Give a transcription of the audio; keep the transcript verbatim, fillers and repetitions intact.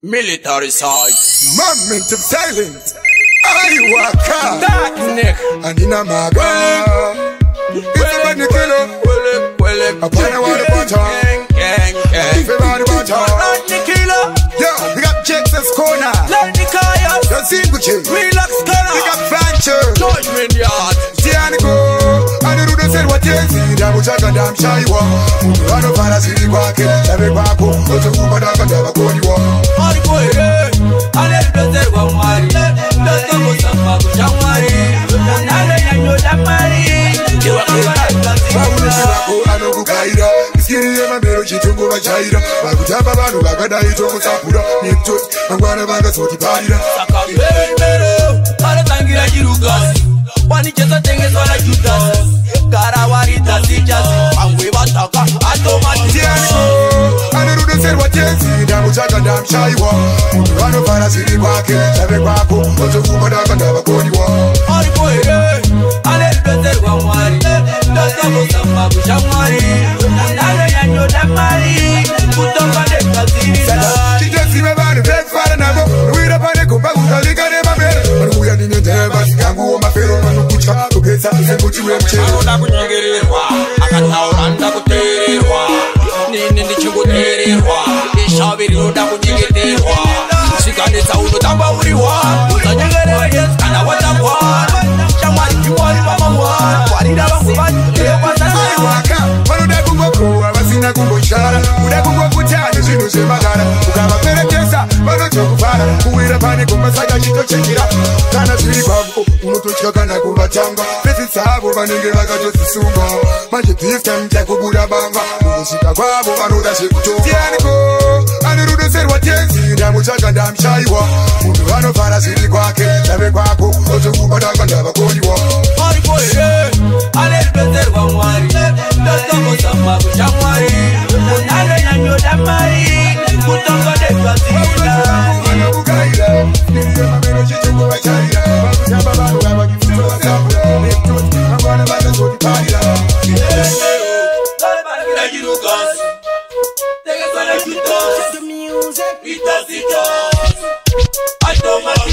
Military side. Moment of silence. I walk out. Dark neck. And in a maga. It's a bad killer. Well it, well it. I wanna want to punch on. Gang, gang, gang. If you want to punch on. Not the killer. Yo, we got Jackson's corner. Let the kaya. The single chick. Relax color. We got Fancher. Judgment yard. Tianico. And the rude said what you see. Damn, which I got damn shy one. I don't find a city pocket. Every back home. Go to Uber, I got never go to war. All the boy, eh. And let the say one worry. Let's go with some back. Don't worry. And I know you're not married. You are going Kaira, iskiri yema mero chitungo vachaira vakutamba vanhu vakadai tomusapura nimtoti mangwana vangasoti parira saka mbero mbero anotangira chirugasi wanichesa tengeswa na Judas gara warita sijasi pamwe vataka atomatisianiko anorudoserwa tenzi ndamutsvaka ndamshaiwa munhu vanofara zviri kwake chave kwako otokuma ndakandavakoniwa aripo here anerudoserwa mwari ndosambosamba kushamwari nanyanyoda mari kutonga nekazirira chitozive vanhu vekufara navo ruwira pane gomba kukalika nemamero vanouya ndinendeva sikanguwo mafero vanokutya kugesa semuti wemuchero anoda kunyengererwa akataura nda kuteererwa nini ndichikuteererwa ishavi rinoda kunyengeterwa sikanetsa unotamba uriwa uzanyengerera yesu kana watapwa shamwari chiwari vamamwari warira vamwe vanyekwasasaiwaka vanoda kungokohwa vasina kungoshara kuda kungokutane zvinhu zvemagara ukavaperekesa vanotokuvhara kuwira pane gomba saka chitochekera kana zviri kwavo unototya kana kuvatanga pesi dzavo vanenge vakatozisunga manje dhiftam takubuda banga kuzvika kwavo vanoda zvekutotianiko anorudoserwa tenzi ndamutsvaka ndamshaiwa munhu vanovhara zviri kwake chave kwako otokuma ndakandavakoniwa aripo here anerudoserwa mwari ndosambosamba kushamwari anonyanyoda mari kutonga nekazirira The music, it does it all. I don't